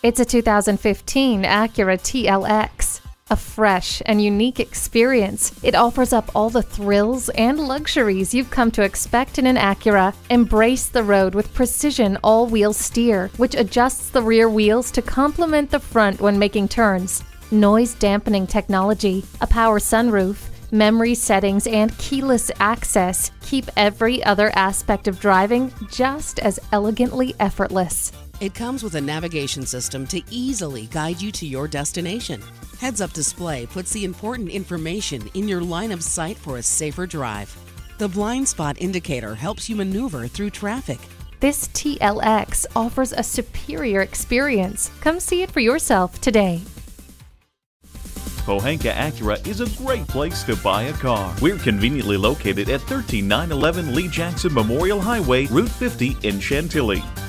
It's a 2015 Acura TLX. A fresh and unique experience, it offers up all the thrills and luxuries you've come to expect in an Acura. Embrace the road with precision all-wheel steer, which adjusts the rear wheels to complement the front when making turns. Noise-dampening technology, a power sunroof, memory settings, and keyless access keep every other aspect of driving just as elegantly effortless. It comes with a navigation system to easily guide you to your destination. Heads-up display puts the important information in your line of sight for a safer drive. The blind spot indicator helps you maneuver through traffic. This TLX offers a superior experience. Come see it for yourself today. Pohanka Acura is a great place to buy a car. We're conveniently located at 13911 Lee Jackson Memorial Highway, Route 50 in Chantilly.